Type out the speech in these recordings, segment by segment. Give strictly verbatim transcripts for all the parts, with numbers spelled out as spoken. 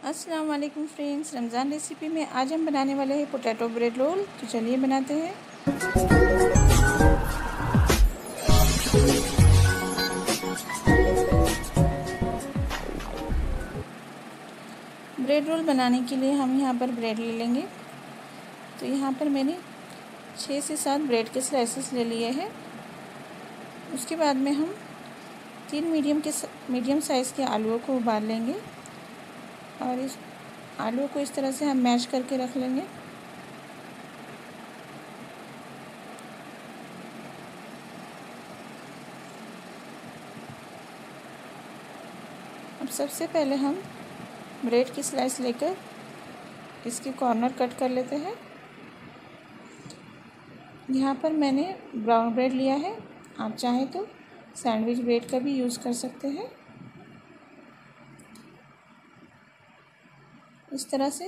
अस्सलाम वालेकुम friends, Ramzan recipe में आज हम बनाने वाले हैं पोटैटो ब्रेड रोल। तो चलिए बनाते हैं। ब्रेड रोल बनाने के लिए हम यहाँ पर ब्रेड ले लेंगे। तो यहाँ पर मैंने छः से सात ब्रेड के स्लाइसेस ले लिए हैं। उसके बाद में हम तीन मीडियम के मीडियम साइज़ के आलूओं को उबाल लेंगे और इस आलू को इस तरह से हम मैश करके रख लेंगे। अब सबसे पहले हम ब्रेड की स्लाइस लेकर इसके कॉर्नर कट कर लेते हैं। यहाँ पर मैंने ब्राउन ब्रेड लिया है, आप चाहें तो सैंडविच ब्रेड का भी यूज़ कर सकते हैं। इस तरह से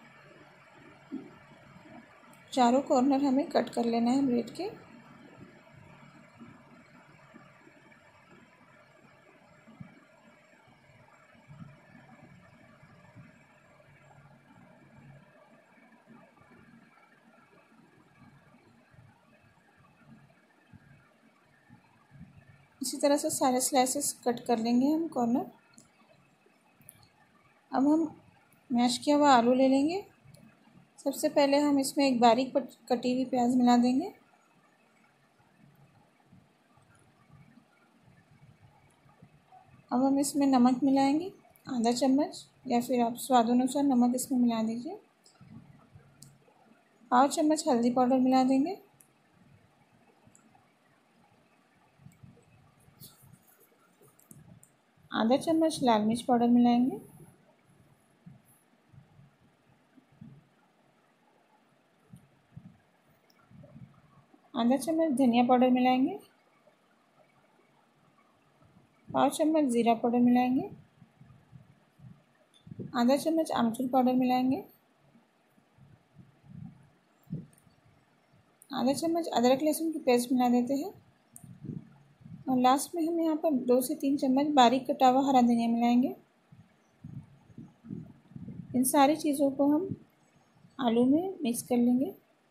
चारों कॉर्नर हमें कट कर लेना है ब्रेड के। इसी तरह से सारे स्लाइसेस कट कर लेंगे हम कॉर्नर। अब हम मैश किया हुआ आलू ले लेंगे। सबसे पहले हम इसमें एक बारीक कटी हुई प्याज मिला देंगे। अब हम इसमें नमक मिलाएंगे, आधा चम्मच, या फिर आप स्वाद अनुसार नमक इसमें मिला दीजिए। पाव चम्मच हल्दी पाउडर मिला देंगे। आधा चम्मच लाल मिर्च पाउडर मिलाएंगे। आधा चम्मच धनिया पाउडर मिलाएंगे। पाव चम्मच ज़ीरा पाउडर मिलाएंगे। आधा चम्मच आमचूर पाउडर मिलाएंगे। आधा चम्मच अदरक लहसुन की पेस्ट मिला देते हैं। और लास्ट में हम यहाँ पर दो से तीन चम्मच बारीक कटा हुआ हरा धनिया मिलाएंगे। इन सारी चीज़ों को हम आलू में मिक्स कर लेंगे।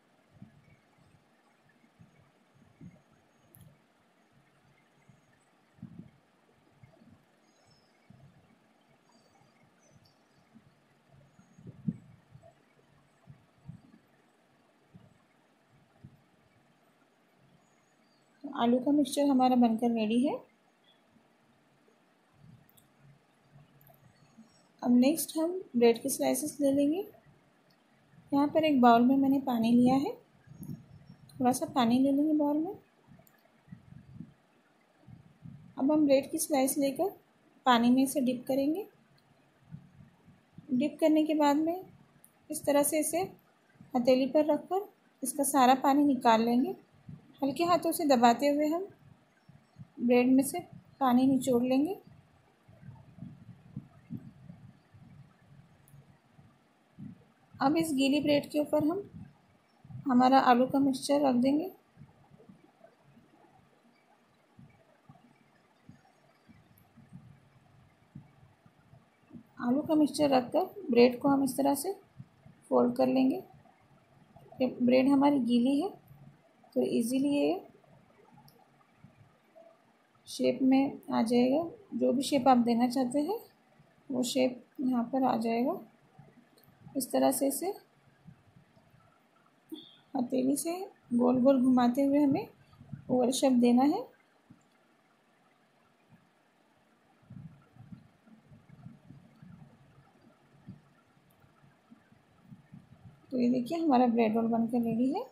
आलू का मिक्सचर हमारा बनकर रेडी है। अब नेक्स्ट हम ब्रेड के स्लाइसेस ले लेंगे। यहाँ पर एक बाउल में मैंने पानी लिया है, थोड़ा सा पानी ले लेंगे बाउल में। अब हम ब्रेड की स्लाइस लेकर पानी में इसे डिप करेंगे। डिप करने के बाद में इस तरह से इसे हथेली पर रखकर इसका सारा पानी निकाल लेंगे। हल्के हाथों से दबाते हुए हम ब्रेड में से पानी निचोड़ लेंगे। अब इस गीली ब्रेड के ऊपर हम हमारा आलू का मिक्सचर रख देंगे। आलू का मिक्सचर रखकर ब्रेड को हम इस तरह से फोल्ड कर लेंगे। ब्रेड हमारी गीली है तो इजीली ये शेप में आ जाएगा। जो भी शेप आप देना चाहते हैं वो शेप यहाँ पर आ जाएगा। इस तरह से इसे हथेली से गोल गोल घुमाते हुए हमें ओवल शेप देना है। तो ये देखिए हमारा ब्रेड रोल बनकर रेडी है।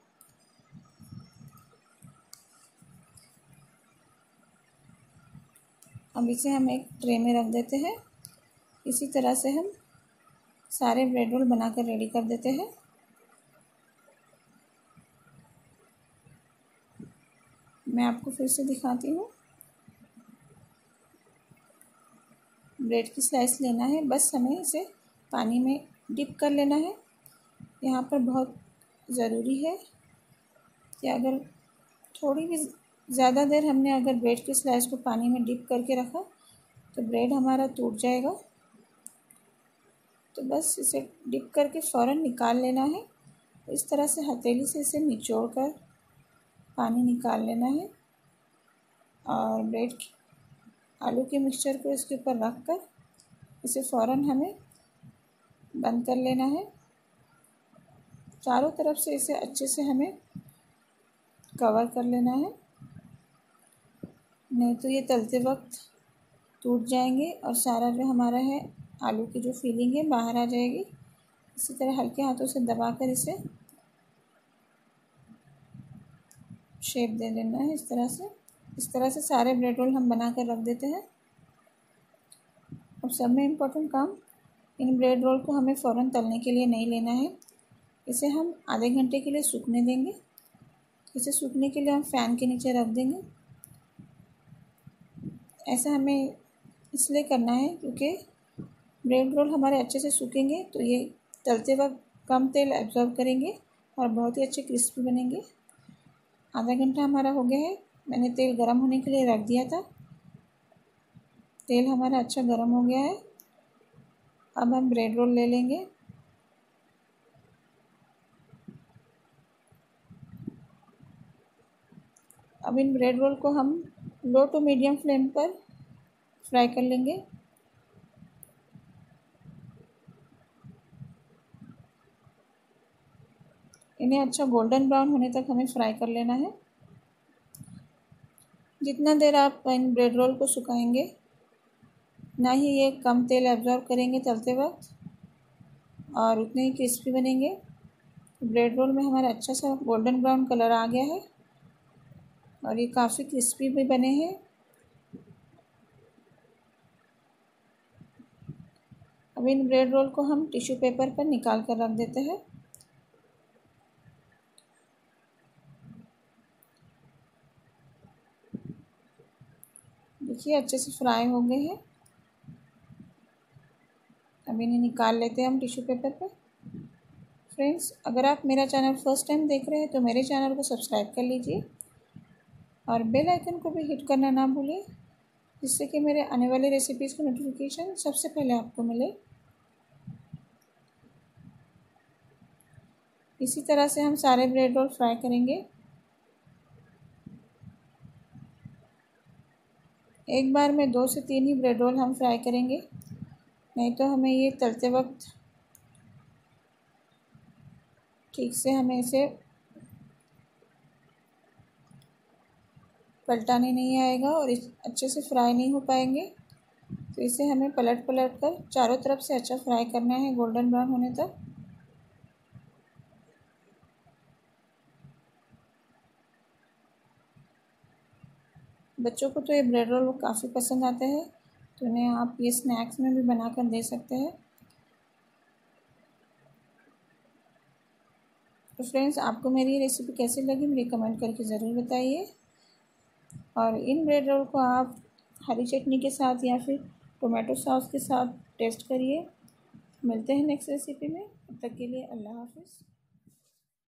अब इसे हम एक ट्रे में रख देते हैं। इसी तरह से हम सारे ब्रेड रोल बनाकर रेडी कर देते हैं। मैं आपको फिर से दिखाती हूँ। ब्रेड की स्लाइस लेना है, बस हमें इसे पानी में डिप कर लेना है। यहाँ पर बहुत ज़रूरी है कि अगर थोड़ी भी ज़्यादा देर हमने अगर ब्रेड की स्लाइस को पानी में डिप करके रखा तो ब्रेड हमारा टूट जाएगा। तो बस इसे डिप करके फ़ौरन निकाल लेना है। इस तरह से हथेली से इसे निचोड़ कर पानी निकाल लेना है और ब्रेड आलू के मिक्सचर को इसके ऊपर रख कर इसे फ़ौरन हमें बंद कर लेना है। चारों तरफ से इसे अच्छे से हमें कवर कर लेना है, नहीं तो ये तलते वक्त टूट जाएंगे और सारा जो हमारा है आलू की जो फीलिंग है बाहर आ जाएगी। इसी तरह हल्के हाथों से दबाकर इसे शेप दे देना है। इस तरह से इस तरह से सारे ब्रेड रोल हम बना कर रख देते हैं। अब सब में इम्पोर्टेंट काम, इन ब्रेड रोल को हमें फ़ौरन तलने के लिए नहीं लेना है। इसे हम आधे घंटे के लिए सूखने देंगे। इसे सूखने के लिए हम फ़ैन के नीचे रख देंगे। ऐसा हमें इसलिए करना है क्योंकि ब्रेड रोल हमारे अच्छे से सूखेंगे तो ये तलते वक्त कम तेल एब्जॉर्ब करेंगे और बहुत ही अच्छे क्रिस्पी बनेंगे। आधा घंटा हमारा हो गया है। मैंने तेल गरम होने के लिए रख दिया था। तेल हमारा अच्छा गरम हो गया है। अब हम ब्रेड रोल ले लेंगे। अब इन ब्रेड रोल को हम लो टू मीडियम फ्लेम पर फ्राई कर लेंगे। इन्हें अच्छा गोल्डन ब्राउन होने तक हमें फ्राई कर लेना है। जितना देर आप इन ब्रेड रोल को सुखाएंगे ना ही ये कम तेल एब्जॉर्ब करेंगे तलते वक्त और उतने ही क्रिस्पी बनेंगे। ब्रेड रोल में हमारा अच्छा सा गोल्डन ब्राउन कलर आ गया है और ये काफ़ी क्रिस्पी भी बने हैं। अब इन ब्रेड रोल को हम टिश्यू पेपर पर निकाल कर रख देते हैं। देखिए अच्छे से फ्राई हो गए हैं। अब इन्हें निकाल लेते हैं हम टिश्यू पेपर पर। फ्रेंड्स, अगर आप मेरा चैनल फर्स्ट टाइम देख रहे हैं तो मेरे चैनल को सब्सक्राइब कर लीजिए और बेल आइकन को भी हिट करना ना भूलें, जिससे कि मेरे आने वाले रेसिपीज़ की नोटिफिकेशन सबसे पहले आपको मिले। इसी तरह से हम सारे ब्रेड रोल फ्राई करेंगे। एक बार में दो से तीन ही ब्रेड रोल हम फ्राई करेंगे, नहीं तो हमें ये तलते वक्त ठीक से हमें इसे पलटाने नहीं आएगा और इस अच्छे से फ्राई नहीं हो पाएंगे। तो इसे हमें पलट पलट कर चारों तरफ से अच्छा फ्राई करना है गोल्डन ब्राउन होने तक। बच्चों को तो ये ब्रेड रोल काफ़ी पसंद आते हैं, तो उन्हें आप ये स्नैक्स में भी बना कर दे सकते हैं। तो फ्रेंड्स, आपको मेरी रेसिपी कैसी लगी मुझे कमेंट करके ज़रूर बताइए और इन ब्रेड रोल को आप हरी चटनी के साथ या फिर टोमेटो सॉस के साथ टेस्ट करिए। मिलते हैं नेक्स्ट रेसिपी में, तब तक के लिए अल्लाह हाफिज़।